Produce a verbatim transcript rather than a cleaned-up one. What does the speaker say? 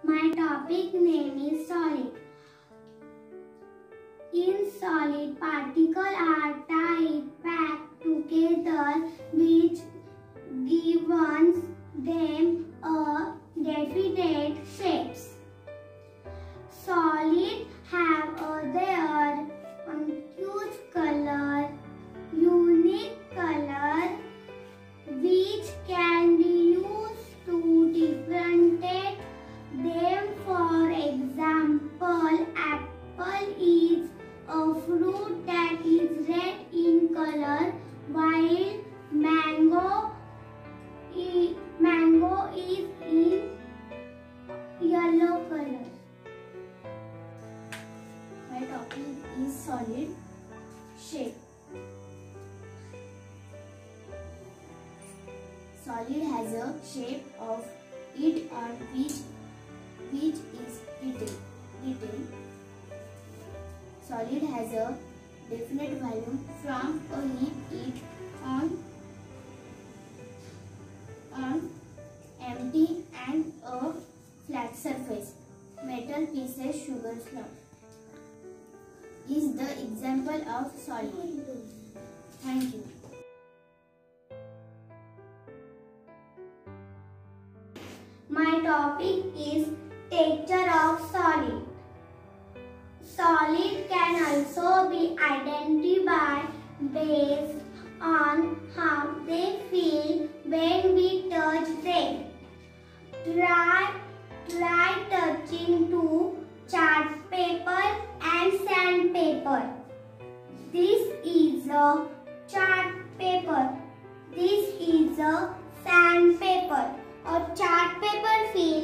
My topic name is solid. In solid, particles are tied, packed together, which gives them a definite shape. Solid have a their huge color, unique color, which can be used to differentiate them. For example, apple is a fruit that is red in color, while mango is, mango is in yellow color. My topic is solid shape. Solid has a shape of it on which which is written. written. Solid has a definite volume from a heap it on on empty and a flat surface. Metal pieces, sugar slump is the example of solid. Thank you. My topic is texture of solid. Solid can also be identified based on how they feel when we touch them. Try, try touching to chart paper and sandpaper. This is a chart paper. This is a sandpaper. A chart paper feels